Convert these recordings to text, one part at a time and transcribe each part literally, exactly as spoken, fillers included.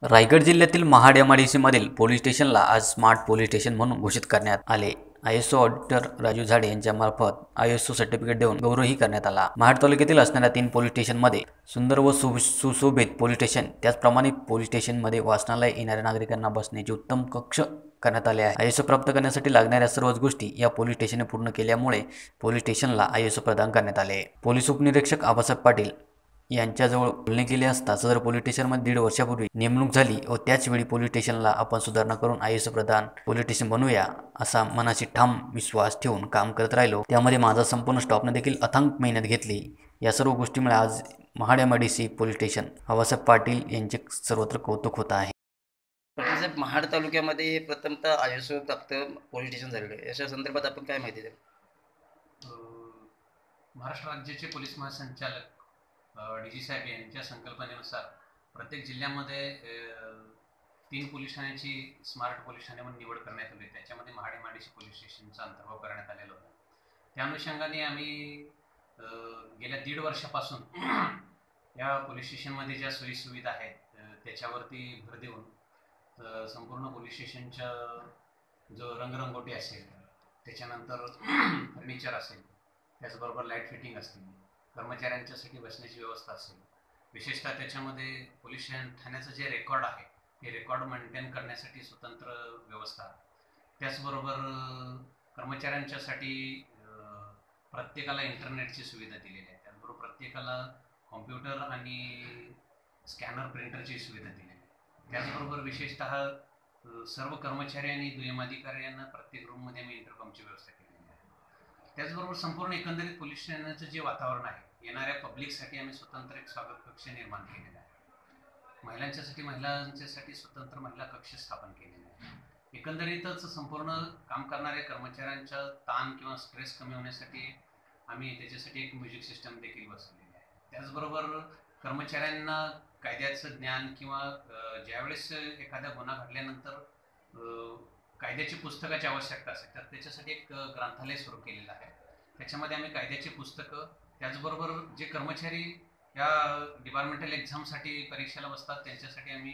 रायगड जिल्ह्यातील Mahad M I D C मधील police स्टेशनला आज स्मार्ट पोलीस स्टेशन म्हणून घोषित करण्यात आले। I S O auditor Raju Jhade यांच्यामार्फत आय एस ओ सर्टिफिकेट देऊन गौरवही करण्यात आला। महाड तालुक्यातील असणाऱ्या तीन पोलीस स्टेशनमध्ये सुंदर व सुशोभित पोलीस स्टेशन, त्याचप्रमाणे पोलीस स्टेशनमध्ये वाचनालय, येणाऱ्या नागरिकांना बसण्याचे उत्तम कक्ष करण्यात आले आहे। आय एस ओ प्राप्त करण्यासाठी लागणाऱ्या सर्वच गोष्टी या पोलीस स्टेशनने पूर्ण केल्यामुळे पोलीस स्टेशनला आय एस ओ प्रदान करण्यात आले। पोलीस उपनिरीक्षक आबासाहेब पाटील यांच्याजवळ बोलणे केले असता सदर पोलीस स्टेशनमध्ये दीड वर्षापूर्वी नेमणूक झाली व त्याचवेळी पोलीस स्टेशनला आपण सुधारणा करून आय एस ओ प्रदान पोलीस स्टेशन बनवूया असा मनाशी ठाम विश्वास ठेवून काम करत राहिलो। त्यामध्ये माझा संपूर्ण स्टाफने देखील अथांग मेहनत घेतली। या सर्व गोष्टीमुळे आज Mahad M I D C police station Abasaheb Patil यांचे सर्वत्र कौतुक होत आहे। साहेब, महाड तालुक्यामध्ये प्रथमतः आय एस ओ प्राप्त पोलीस स्टेशन झालेलं आहे, याच्या संदर्भात आपण काय माहिती द्याल? महाराष्ट्र राज्याचे पोलीस महासंचालक डी जी साहेब यांच्या संकल्पनेनुसार प्रत्येक जिल्ह्यामध्ये तीन पोलीस ठाण्याची स्मार्ट पोलीस ठाणे म्हणून निवड करण्यात आली। त्याच्यामध्ये Mahad M I D C police स्टेशनचा अंतर्भाव करण्यात आलेला होता। त्या अनुषंगाने आम्ही गेल्या दीड वर्षापासून या पोलीस स्टेशनमध्ये ज्या सोयीसुविधा आहेत त्याच्यावरती भर देऊन संपूर्ण पोलीस स्टेशनच्या जो रंगरंगोटी असेल, त्याच्यानंतर फर्निचर असेल, त्याचबरोबर लाईट फिटिंग असतील, कर्मचाऱ्यांच्यासाठी बसण्याची व्यवस्था असेल, विशेषतः त्याच्यामध्ये पोलीस ठाण्याचं जे रेकॉर्ड आहे ते रेकॉर्ड मेंटेन करण्यासाठी स्वतंत्र व्यवस्था, त्याचबरोबर कर्मचाऱ्यांच्यासाठी प्रत्येकाला इंटरनेटची सुविधा दिलेली आहे, त्याचबरोबर प्रत्येकाला कॉम्प्युटर आणि स्कॅनर प्रिंटरची सुविधा दिलेली आहे। त्याचबरोबर विशेषतः सर्व कर्मचारी आणि दुय्यम अधिकाऱ्यांना प्रत्येक रूममध्ये आम्ही इंटरकॉमची व्यवस्था केली आहे। त्याचबरोबर संपूर्ण एकंदरीत पोलीस स्टेशनचं जे वातावरण आहे, येणाऱ्या पब्लिकसाठी आम्ही स्वतंत्र एक स्वागत कक्ष निर्माण केलेला आहे। महिलांच्यासाठी महिलांच्यासाठी स्वतंत्र महिला कक्ष स्थापन केलेले आहे। एकंदरीतच संपूर्ण काम करणाऱ्या कर्मचाऱ्यांचा ताण किंवा स्ट्रेस कमी होण्यासाठी आम्ही त्याच्यासाठी एक म्युझिक सिस्टम देखील बसवलेली आहे। त्याचबरोबर कर्मचाऱ्यांना कायद्याचं ज्ञान किंवा ज्यावेळेस एखादा गुन्हा घडल्यानंतर कायद्याची पुस्तकाची आवश्यकता असेल तर त्याच्यासाठी एक ग्रंथालय सुरू केलेलं आहे। त्याच्यामध्ये आम्ही कायद्याची पुस्तकं, त्याचबरोबर जे कर्मचारी या डिपार्टमेंटल एक्झामसाठी परीक्षेला बसतात त्यांच्यासाठी आम्ही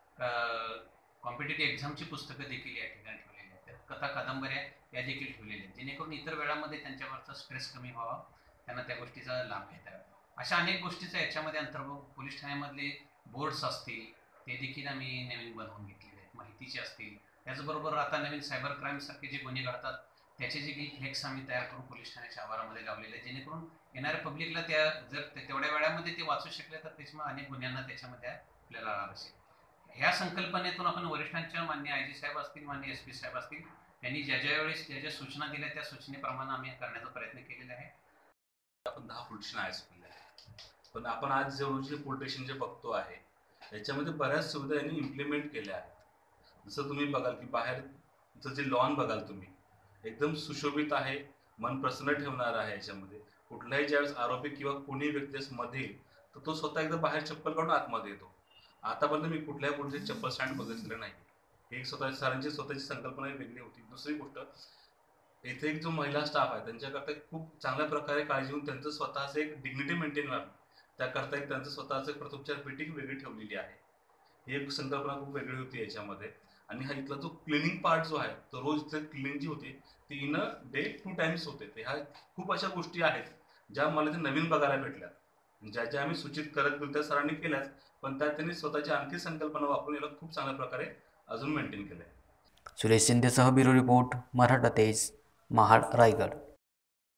कॉम्पिटेटिव्ह एक्झामची पुस्तकं देखील या ठिकाणी ठेवलेली आहेत। त्यात कथा, कादंबऱ्या या देखील ठेवलेल्या आहेत, जेणेकरून इतर वेळामध्ये त्यांच्यावरचा स्ट्रेस कमी व्हावा, त्यांना त्या गोष्टीचा लाभ घेता यावा। अशा अनेक गोष्टीचा याच्यामध्ये अंतर्भाव, पोलीस ठाण्यामधले बोर्ड्स असतील ते देखील आम्ही नवीन बनवून घेतलेले आहेत, माहितीचे असतील, त्याचबरोबर आता नवीन सायबर क्राईम सारखे जे गुन्हे घडतात त्याचे जे काही फ्लेक्स आम्ही तयार करून पोलीस ठाण्याच्या आवारामध्ये लावलेले आहेत, जेणेकरून येणाऱ्या पब्लिकला त्या जर तेवढ्या वेळामध्ये ते वाचू शकले तर त्याच्यामुळे अनेक गुन्ह्यांना त्याच्यामध्ये आपल्याला लाभ असेल। ह्या संकल्पनेतून आपण वरिष्ठांच्या मान्य आय जी साहेब असतील, मान्य एस पी साहेब असतील, यांनी ज्या ज्या वेळेस ज्या ज्या सूचना दिल्या त्या सूचनेप्रमाणे आम्ही करण्याचा प्रयत्न केलेला आहे। आपण दहा पोलीस स्टेशन आहे, पण आपण आज जे रोजी पोलीस स्टेशन जे बघतो आहे याच्यामध्ये बऱ्याच सुविधा यांनी इम्प्लिमेंट केल्या आहेत। जसं तुम्ही बघाल की बाहेरचं जे लॉन बघाल तुम्ही, एकदम सुशोभित आहे, मन प्रसन्न ठेवणार आहे। याच्यामध्ये कुठलाही ज्यावेळेस आरोपी किंवा कोणी व्यक्ती मध्ये येईल तर तो स्वतः एकदा बाहेर चप्पल काढून आतमध्ये येतो। आतापर्यंत मी कुठल्याही पोलीस चप्पल स्टँड बघितलेलं नाही। एक स्वतः सरांची स्वतःची संकल्पना वेगळी होती। दुसरी गोष्ट, इथे एक जो महिला स्टाफ आहे त्यांच्याकरता खूप चांगल्या प्रकारे काळजी घेऊन त्यांचं स्वतःचं एक डिग्निटी मेंटेन व्हावी त्याकरता एक त्यांचं स्वतःचं प्रत्युपचार पेटी वेगळी ठेवलेली आहे। ही एक संकल्पना खूप वेगळी होती याच्यामध्ये। आणि हा इथला जो क्लिनिंग पार्ट जो आहे तो रोज इथे क्लिनिंग जी होती ती in a day two times होते। ते ह्या खूप अशा गोष्टी आहेत ज्या मला ते नवीन बघायला भेटल्यात, ज्या ज्या आम्ही सूचित करत गेलो त्या सरांनी केल्याच, पण त्यात त्यांनी स्वतःची आणखी संकल्पना वापरून याला खूप चांगल्या प्रकारे अजून मेंटेन केलंय। सुरेश शिंदेसह ब्युरो रिपोर्ट, मराठा तेज, महाड, रायगड।